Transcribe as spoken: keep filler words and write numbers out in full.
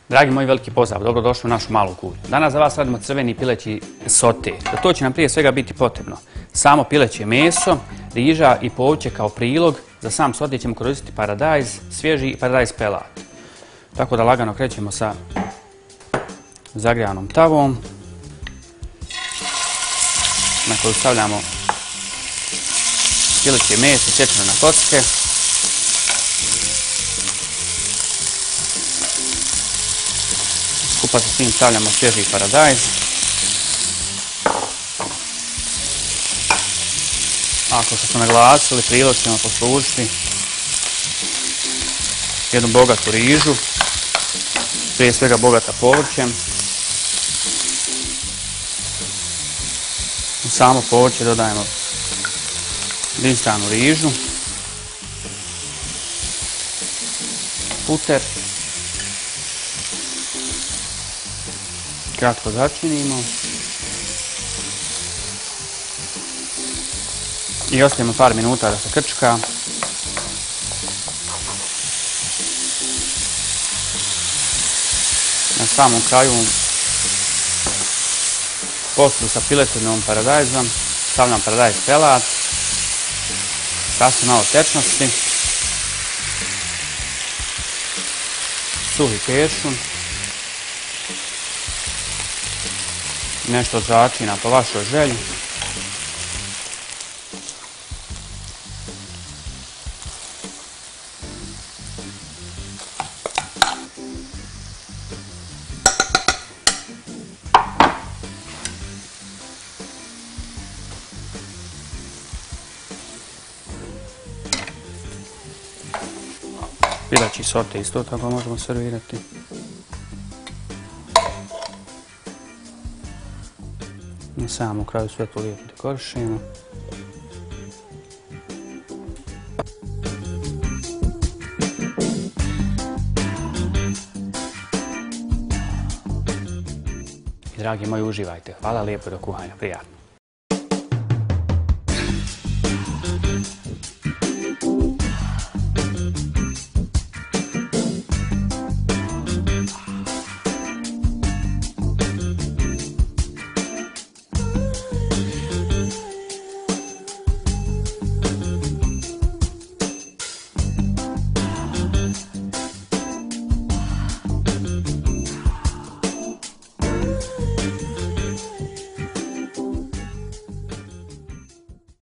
Dragi moji, veliki pozdrav, dobrodošli u našu malu kuhinju. Danas za vas radimo crveni pileći sote. Za to će nam prije svega biti potrebno samo pileće meso, riža i povrće kao prilog. Za sam sote ćemo koristiti paradajz, svježi paradajz pelat. Tako da lagano krećemo sa zagrijanom tavom na koju stavljamo pileće meso sečeno na kocke. Skupa sa svim stavljamo svježi paradajz. Ako što smo naglasili, prilog ćemo poslužiti jednu bogatu rižu, prije svega bogata povrćem. U samo povrće dodajemo dinstanu rižu, puter, kratko začinimo i ostavimo par minuta da se krčka. Na samom kraju posudu sa piletenom paradajzom stavljam paradajz pelat, sasvim malo tečnosti, suhi peršun, nešto začina po vašoj želji. Pileći sote isto tako možemo servirati. Na samom kraju sve to lijepo dekorišemo. I dragi moji, uživajte. Hvala lijepo, do kuhanja. Prijatno.